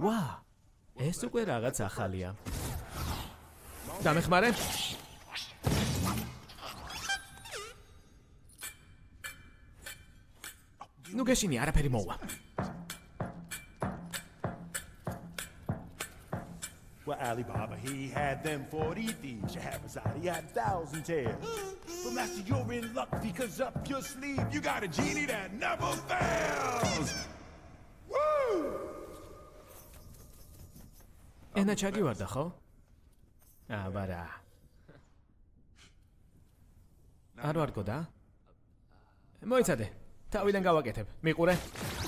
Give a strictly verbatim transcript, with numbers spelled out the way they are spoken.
ვა, ეს უკვე რაღაც ახალია. დამეხმარე? ნუ გეშინი, არაფერი მოვა. Well, Alibaba, he had them forty thieves. Shahrazad, he had a thousand tales. But master, you're in luck because up your sleeve you got a genie that never fails. Woo! ენა ჩაგივარდა, ხო? აბარა. არ ვარგო და? მოიცადე. თავიდან გავაკეთებ. მიყურე.